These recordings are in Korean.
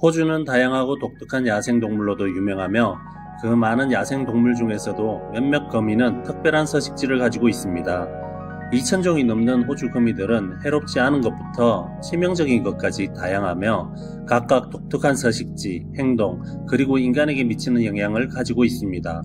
호주는 다양하고 독특한 야생동물로도 유명하며 그 많은 야생동물 중에서도 몇몇 거미는 특별한 서식지를 가지고 있습니다. 2,000종이 넘는 호주 거미들은 해롭지 않은 것부터 치명적인 것까지 다양하며 각각 독특한 서식지, 행동, 그리고 인간에게 미치는 영향을 가지고 있습니다.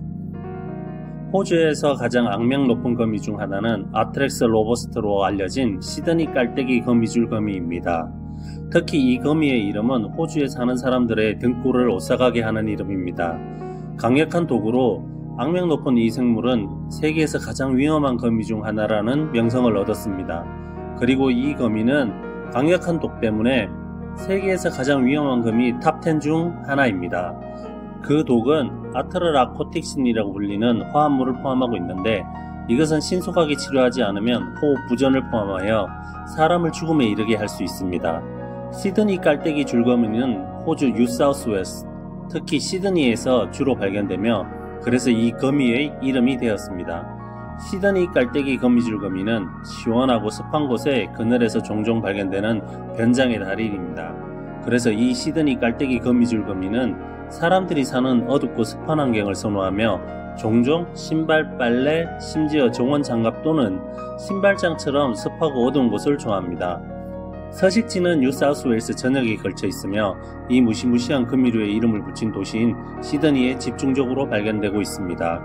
호주에서 가장 악명 높은 거미 중 하나는 아트렉스 로버스트로 알려진 시드니 깔때기 거미줄 거미입니다. 특히 이 거미의 이름은 호주에 사는 사람들의 등골을 오싹하게 하는 이름입니다. 강력한 독으로 악명 높은 이 생물은 세계에서 가장 위험한 거미 중 하나라는 명성을 얻었습니다. 그리고 이 거미는 강력한 독 때문에 세계에서 가장 위험한 거미 탑10 중 하나입니다. 그 독은 아트라코틱신이라고 불리는 화합물을 포함하고 있는데 이것은 신속하게 치료하지 않으면 호흡 부전을 포함하여 사람을 죽음에 이르게 할 수 있습니다. 시드니 깔때기 줄거미는 호주 뉴사우스웨스트, 특히 시드니에서 주로 발견되며 그래서 이 거미의 이름이 되었습니다. 시드니 깔때기 거미줄거미는 시원하고 습한 곳에 그늘에서 종종 발견되는 변장의 달인입니다. 그래서 이 시드니 깔때기 거미줄거미는 사람들이 사는 어둡고 습한 환경을 선호하며 종종 신발, 빨래, 심지어 정원 장갑 또는 신발장처럼 습하고 어두운 곳을 좋아합니다. 서식지는 뉴사우스웨일스 전역에 걸쳐 있으며 이 무시무시한 거미류의 이름을 붙인 도시인 시드니에 집중적으로 발견되고 있습니다.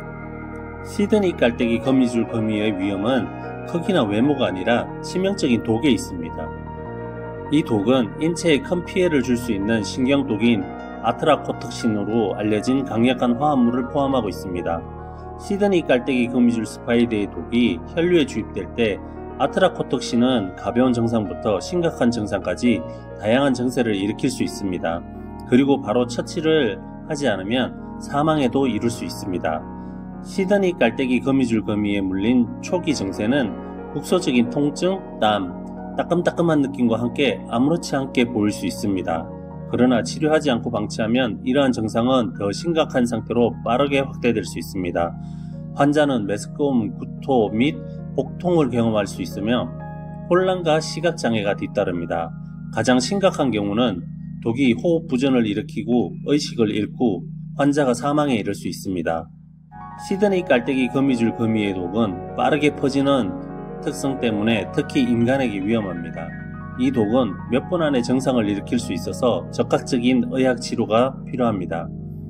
시드니 깔때기 거미줄 거미의 위험은 크기나 외모가 아니라 치명적인 독에 있습니다. 이 독은 인체에 큰 피해를 줄 수 있는 신경독인 아트라코톡신으로 알려진 강력한 화합물을 포함하고 있습니다. 시드니 깔때기 거미줄 스파이드의 독이 혈류에 주입될 때 아트라코톡신은 가벼운 증상부터 심각한 증상까지 다양한 증세를 일으킬 수 있습니다. 그리고 바로 처치를 하지 않으면 사망에도 이를 수 있습니다. 시드니 깔때기 거미줄 거미에 물린 초기 증세는 국소적인 통증, 땀, 따끔따끔한 느낌과 함께 아무렇지 않게 보일 수 있습니다. 그러나 치료하지 않고 방치하면 이러한 증상은 더 심각한 상태로 빠르게 확대될 수 있습니다. 환자는 메스꺼움, 구토 및 복통을 경험할 수 있으며 혼란과 시각장애가 뒤따릅니다. 가장 심각한 경우는 독이 호흡 부전을 일으키고 의식을 잃고 환자가 사망에 이를 수 있습니다. 시드니 깔때기 거미줄 거미의 독은 빠르게 퍼지는 특성 때문에 특히 인간에게 위험합니다. 이 독은 몇 분 안에 증상을 일으킬 수 있어서 적극적인 의학 치료가 필요합니다.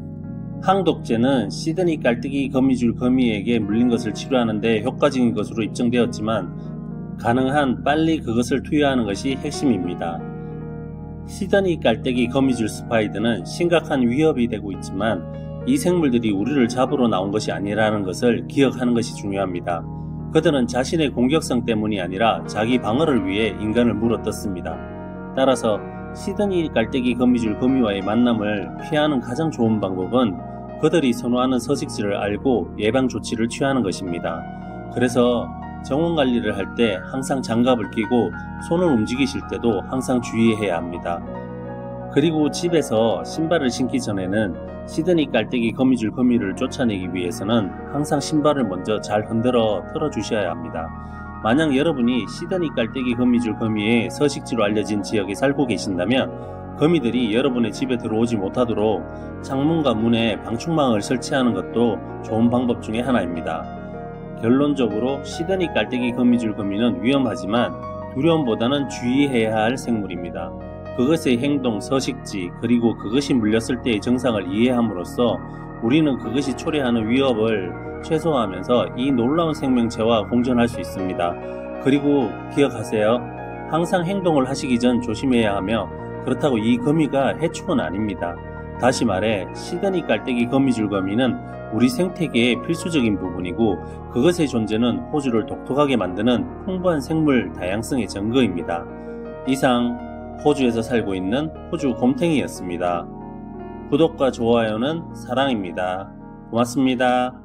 항독제는 시드니 깔때기 거미줄 거미에게 물린 것을 치료하는 데 효과적인 것으로 입증되었지만 가능한 빨리 그것을 투여하는 것이 핵심입니다. 시드니 깔때기 거미줄 스파이드는 심각한 위협이 되고 있지만 이 생물들이 우리를 잡으러 나온 것이 아니라는 것을 기억하는 것이 중요합니다. 그들은 자신의 공격성 때문이 아니라 자기 방어를 위해 인간을 물어뜯습니다. 따라서 시드니 깔때기 거미줄 거미와의 만남을 피하는 가장 좋은 방법은 그들이 선호하는 서식지를 알고 예방 조치를 취하는 것입니다. 그래서 정원 관리를 할 때 항상 장갑을 끼고 손을 움직이실 때도 항상 주의해야 합니다. 그리고 집에서 신발을 신기 전에는 시드니 깔때기 거미줄 거미를 쫓아내기 위해서는 항상 신발을 먼저 잘 흔들어 틀어주셔야 합니다. 만약 여러분이 시드니 깔때기 거미줄 거미의 서식지로 알려진 지역에 살고 계신다면 거미들이 여러분의 집에 들어오지 못하도록 창문과 문에 방충망을 설치하는 것도 좋은 방법 중에 하나입니다. 결론적으로 시드니 깔때기 거미줄 거미는 위험하지만 두려움보다는 주의해야 할 생물입니다. 그것의 행동, 서식지, 그리고 그것이 물렸을 때의 증상을 이해함으로써 우리는 그것이 초래하는 위협을 최소화하면서 이 놀라운 생명체와 공존할 수 있습니다. 그리고 기억하세요. 항상 행동을 하시기 전 조심해야 하며 그렇다고 이 거미가 해충은 아닙니다. 다시 말해 시드니 깔때기 거미줄 거미는 우리 생태계의 필수적인 부분이고 그것의 존재는 호주를 독특하게 만드는 풍부한 생물 다양성의 증거입니다. 이상 호주에서 살고 있는 호주 곰탱이였습니다. 구독과 좋아요는 사랑입니다. 고맙습니다.